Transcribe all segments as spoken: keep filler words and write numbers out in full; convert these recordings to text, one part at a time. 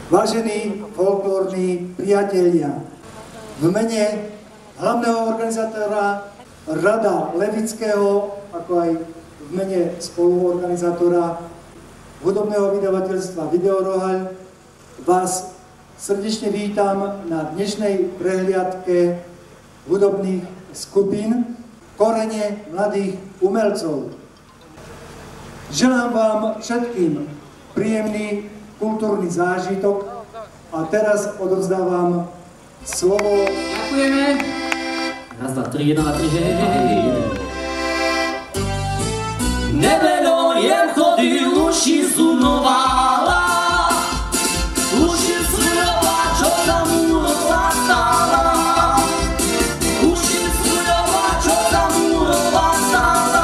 Vážení folklórni priatelia, v mene hlavného organizátora Rada Levického, ako aj v mene spoluorganizátora hudobného vydavateľstva Videorohaľ vás srdečne vítam na dnešnej prehliadke hudobných skupín Korene mladých umelcov. Želám vám všetkým príjemný kultúrny zážitok a teraz odovzdávam slovo. Ďakujeme. Raz, dva, tri, jedna, dva, tri, hej, hej, hej. Nevedojem chodil, uši zunovala, uši zunovala, čo tam úrova stála, uši zunovala, čo tam úrova stála.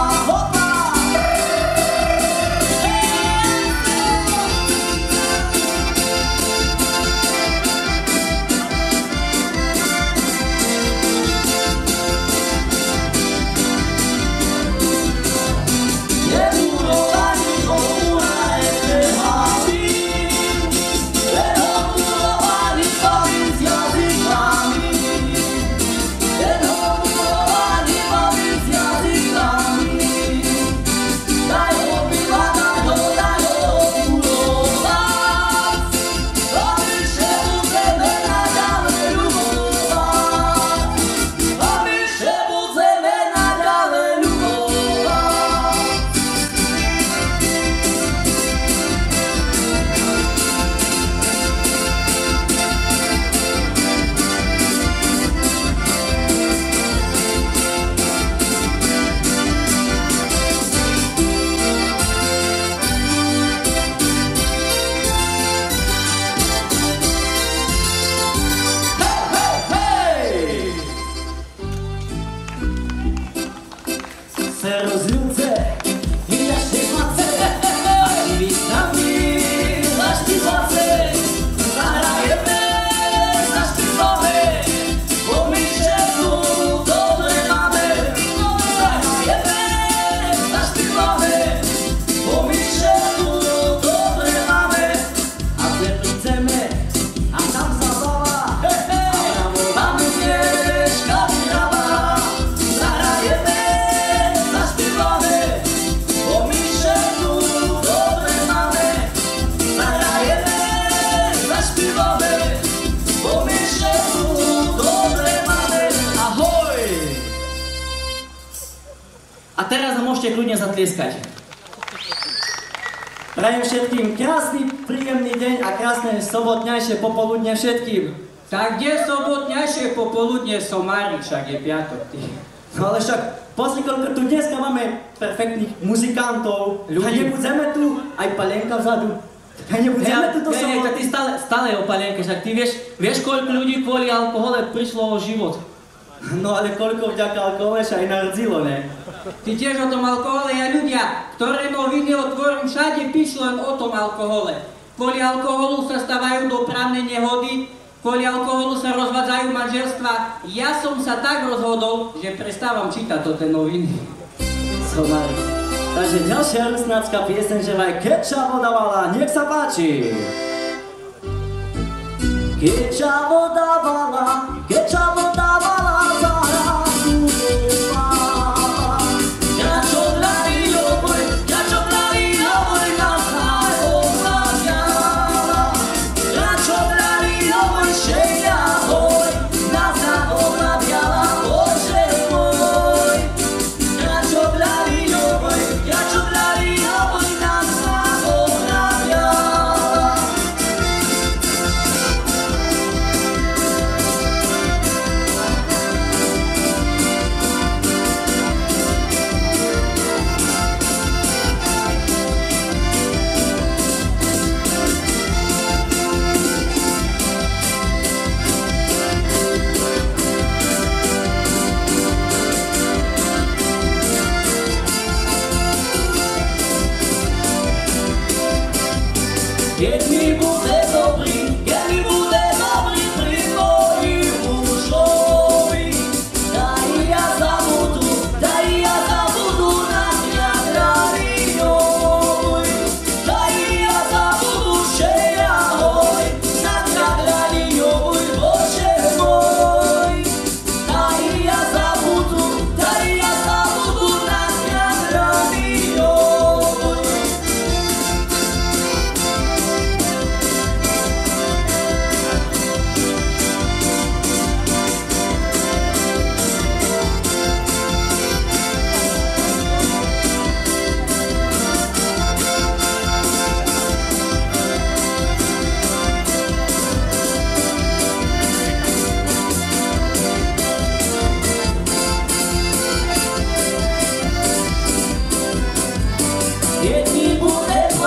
A teraz môžete kľudne zatlieskať. Prajem všetkým krásny, príjemný deň a krásne sobotňajšie popoludne všetkým. Tak kde sobotňajšie popoludne somári, však je piatok. No ale však pozri, koľko tu dneska máme perfektných muzikantov. Ľudí. A nebudeme tu aj Palenka vzadu. A nebudeme tu to sobotu. Ty stále, stále o Palenke, však ty vieš, vieš koľko ľudí kvôli alkohole prišlo o život. No ale koľko vďaka alkohole sa aj nardzilo, ne? Ty tiež o tom alkohole a ľudia, ktoré noviny otvorím, všade píšu len o tom alkohole. Kvôli alkoholu sa stávajú dopravné nehody, kvôli alkoholu sa rozvádzajú manželstva. Ja som sa tak rozhodol, že prestávam čítať toto noviny. Somári. Takže ďalšia rusnácka pieseň, že vaj Keča voda vala, nech sa páči. Keča voda vala, keča voda vala, keď mi bude dobrý, keď mi bude dobrý pri mojich mužovi, daj ja zabudu, daj ja zabudu na mňa drahý môj, daj ja zabudu, že ja hoj.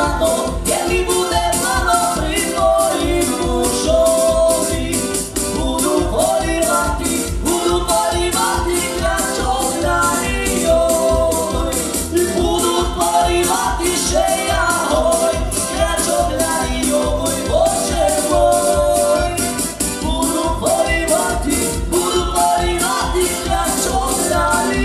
zlato, keď mi bude plno pri tvojim mužovi. Budú polivati, budú polivati kľačok na ňoj. Budú polivati šej ahoj, kľačok na ňoj, môj Bože môj. Budú polivati, budú polivati kľačok na ňoj.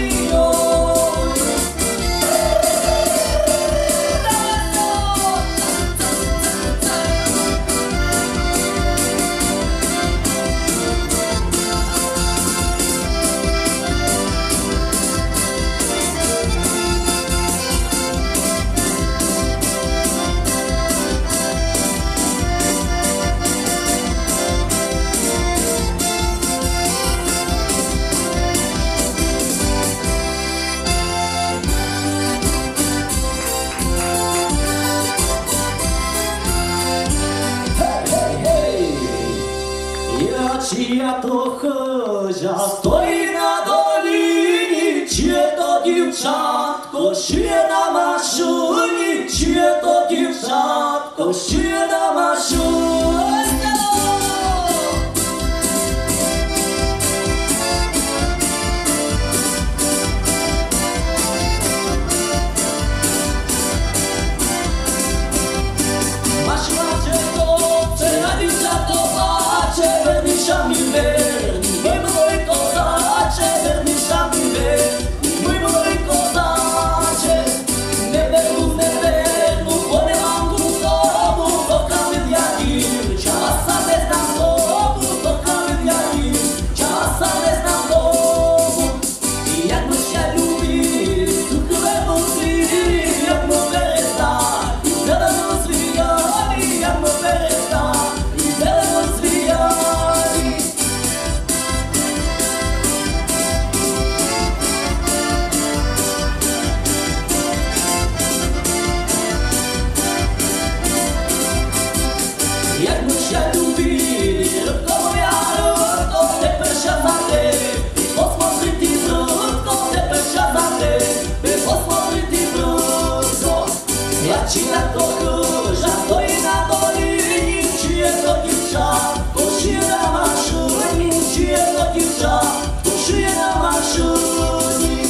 Чия то хижа стоїть на долині, чи то дівчатко ще на машині, чи то дівчатко ще на машині. Mi verni, mój mój kozacze, vernisza mi verni, mój mój kozacze. Ne vernu, ne vernu, bo ne mam tu domu, to kamen jaki, czasa ne znam domu, to kamen jaki, czasa ne znam domu. I jak my się lubili, suchle mocili, jak my perestali, i zeleno zwijali, jak my perestali, i zeleno zwijali. Jak my się lubili, rybko moja rybko, tepер się za ty, posмотри ty wrótko, tepер się za ty, posмотри ty wrótko. Ja ci na to chóża, stoi na dolinie, czy jest to dziewczatko, szyje na maszyni, czy jest to dziewczatko, szyje na maszyni.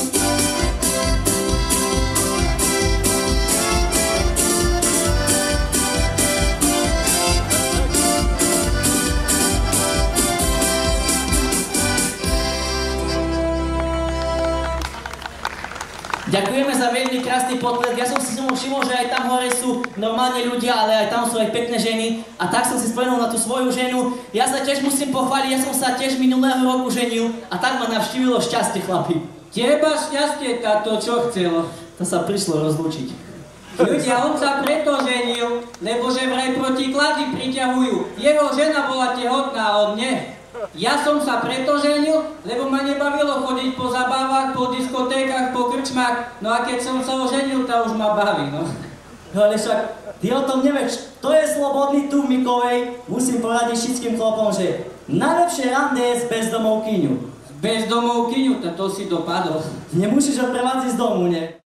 Ďakujeme za veľmi krásny potlesk. Ja som si všimol, že aj tam hore sú normálne ľudia, ale aj tam sú aj pekné ženy. A tak som si spomenul na tú svoju ženu. Ja sa tiež musím pochváliť, ja som sa tiež minulého roku ženil a tak ma navštívilo šťastie, chlapi. Teba šťastie, táto čo chcelo? To sa prišlo rozlúčiť. Ľudia, on sa preto ženil, lebo že vraj protiklady priťahujú. Jeho žena bola tehotná a on nie. Ja som sa preto ženil, lebo ma nebavilo chodiť po zabávach, po diskotékach, po krčmách. No a keď som sa oženil, to už ma baví, no. No ale však, ty o tom nevieš, to je slobodný tu v Mikovej. Musím poradiť všetkým chlopom, že najlepšie rande je s bezdomovkyňu. Bezdomovkyňu, to si dopadol. Nemusíš ho prevádziť z domu, ne?